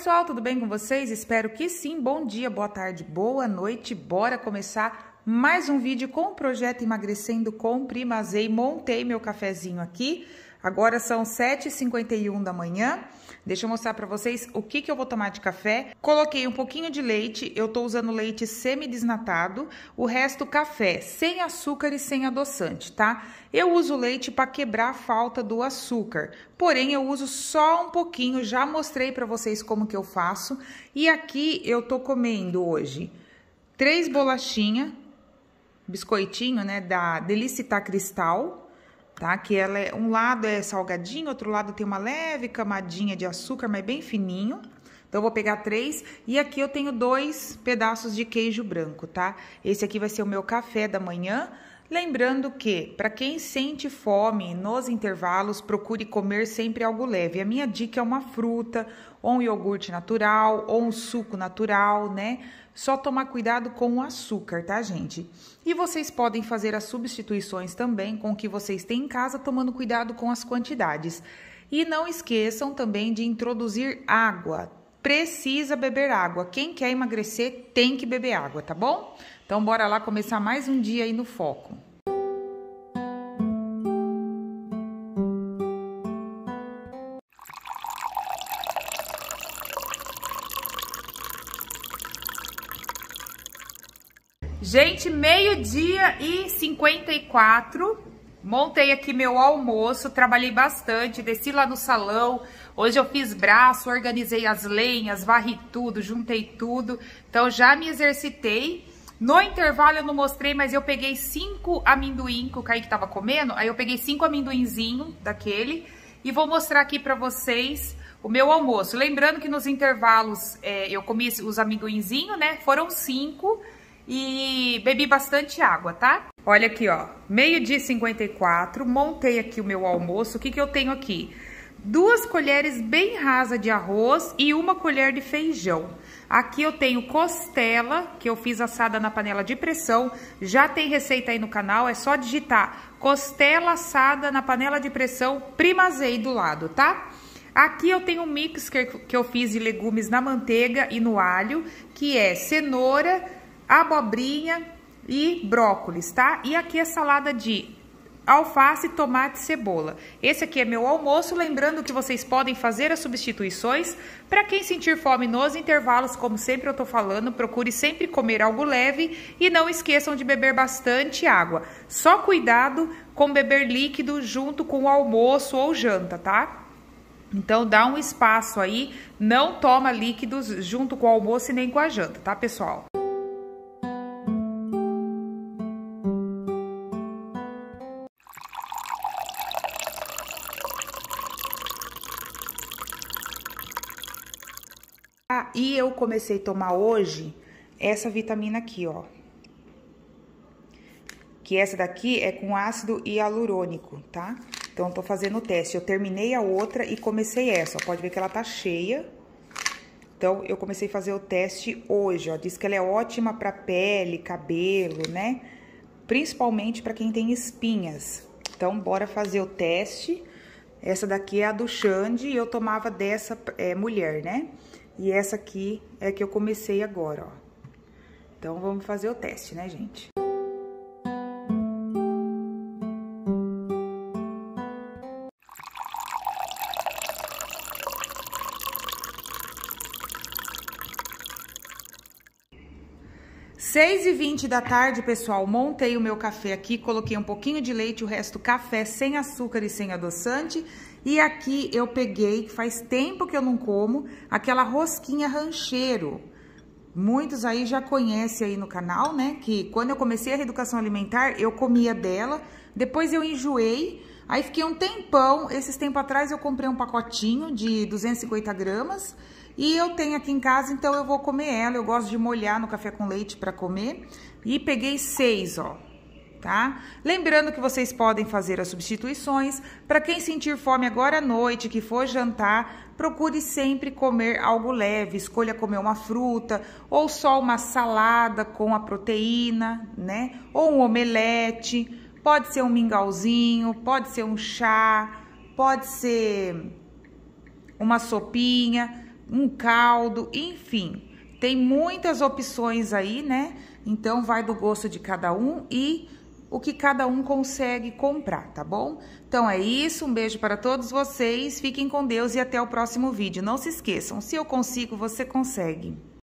pessoal, tudo bem com vocês? Espero que sim. Bom dia, boa tarde, boa noite. Bora começar mais um vídeo com o projeto Emagrecendo com Primazei. Montei meu cafezinho aqui. Agora são 7h51 da manhã. Deixa eu mostrar pra vocês o que eu vou tomar de café. Coloquei um pouquinho de leite, eu tô usando leite semi-desnatado, o resto café, sem açúcar e sem adoçante, tá? Eu uso leite para quebrar a falta do açúcar, porém eu uso só um pouquinho, já mostrei pra vocês como que eu faço. E aqui eu tô comendo hoje 3 bolachinhas, biscoitinho, né, da Delicita Cristal, tá? Que ela é, um lado é salgadinho, outro lado tem uma leve camadinha de açúcar, mas bem fininho. Então, eu vou pegar 3 e aqui eu tenho 2 pedaços de queijo branco, tá? Esse aqui vai ser o meu café da manhã. Lembrando que, para quem sente fome nos intervalos, procure comer sempre algo leve. A minha dica é uma fruta, ou um iogurte natural, ou um suco natural, né? Só tomar cuidado com o açúcar, tá, gente? E vocês podem fazer as substituições também com o que vocês têm em casa, tomando cuidado com as quantidades. E não esqueçam também de introduzir água. Precisa beber água. Quem quer emagrecer tem que beber água, tá bom? Então, bora lá começar mais um dia aí no foco. Gente, 12h54, montei aqui meu almoço, trabalhei bastante, desci lá no salão, hoje eu fiz braço, organizei as lenhas, varri tudo, juntei tudo, então já me exercitei. No intervalo eu não mostrei, mas eu peguei 5 amendoim que o Kaique tava comendo, aí eu peguei 5 amendoinzinhos daquele e vou mostrar aqui pra vocês o meu almoço. Lembrando que nos intervalos eu comi os amendoinzinhos, né, foram 5. E bebi bastante água, tá? Olha aqui, ó, 12h54, montei aqui o meu almoço. O que que eu tenho aqui? 2 colheres bem rasas de arroz e 1 colher de feijão. Aqui eu tenho costela, que eu fiz assada na panela de pressão. Já tem receita aí no canal, é só digitar costela assada na panela de pressão, Primazei do lado, tá? Aqui eu tenho um mix que eu fiz de legumes na manteiga e no alho, que é cenoura, abobrinha e brócolis, tá? E aqui é salada de alface, tomate e cebola. Esse aqui é meu almoço, lembrando que vocês podem fazer as substituições. Para quem sentir fome nos intervalos, como sempre eu tô falando, procure sempre comer algo leve e não esqueçam de beber bastante água. Só cuidado com beber líquido junto com o almoço ou janta, tá? Então, dá um espaço aí, não toma líquidos junto com o almoço e nem com a janta, tá, pessoal? E eu comecei a tomar hoje essa vitamina aqui, ó. Que essa daqui é com ácido hialurônico, tá? Então, eu tô fazendo o teste. Eu terminei a outra e comecei essa, ó. Pode ver que ela tá cheia. Então, eu comecei a fazer o teste hoje, ó. Diz que ela é ótima pra pele, cabelo, né? Principalmente pra quem tem espinhas. Então, bora fazer o teste. Essa daqui é a do Xande e eu tomava dessa mulher, né? E essa aqui é que eu comecei agora, ó. Então, vamos fazer o teste, né, gente? Seis e 20 da tarde, pessoal, montei o meu café aqui, coloquei um pouquinho de leite, o resto café sem açúcar e sem adoçante. E aqui eu peguei, faz tempo que eu não como, aquela rosquinha rancheiro. Muitos aí já conhecem aí no canal, né? Que quando eu comecei a reeducação alimentar, eu comia dela. Depois eu enjoei, aí fiquei um tempão. Esses tempos atrás eu comprei um pacotinho de 250 gramas. E eu tenho aqui em casa, então eu vou comer ela. Eu gosto de molhar no café com leite para comer. E peguei 6, ó. Tá? Lembrando que vocês podem fazer as substituições. Para quem sentir fome agora à noite, que for jantar, procure sempre comer algo leve. Escolha comer uma fruta ou só uma salada com a proteína, né? Ou um omelete, pode ser um mingauzinho, pode ser um chá, pode ser uma sopinha. um caldo, enfim. Tem muitas opções aí, né? Então, vai do gosto de cada um e o que cada um consegue comprar, tá bom? Então, é isso. Um beijo para todos vocês. Fiquem com Deus e até o próximo vídeo. Não se esqueçam, se eu consigo, você consegue.